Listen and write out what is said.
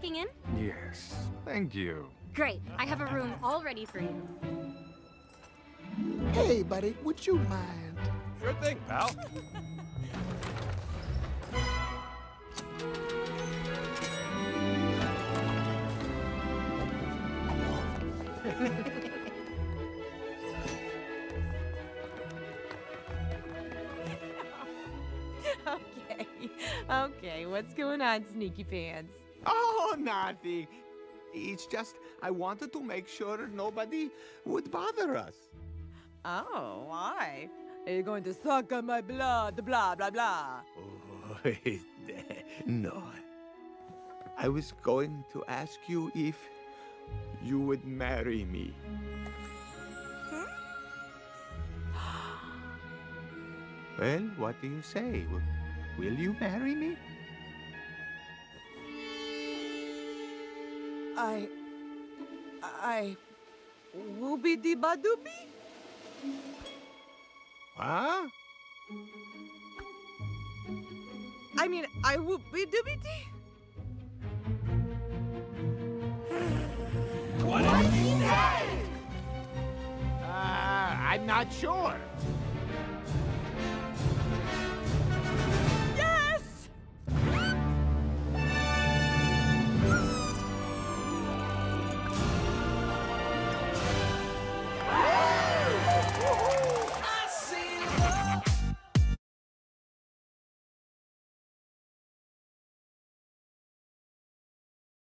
checking in? Yes, thank you. Great. I have a room all ready for you. Hey, buddy, would you mind? Sure thing, pal. Okay, what's going on, Sneaky Pants? Oh, nothing. It's just I wanted to make sure nobody would bother us. Oh, why? Are you going to suck on my blood, blah, blah, blah? Oh, no. I was going to ask you if you would marry me. Well, what do you say? Will you marry me? I... Whoopie badoopie? Huh? I mean, I whoopie doopie dee? I'm not sure.